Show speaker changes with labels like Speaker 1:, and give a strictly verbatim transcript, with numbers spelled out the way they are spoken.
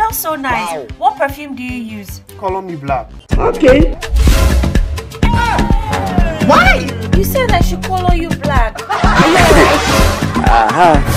Speaker 1: smell so nice. Wow. What perfume do you use?
Speaker 2: Color me black.
Speaker 3: Okay.
Speaker 1: Why? You said I should color you black.
Speaker 3: Uh-huh.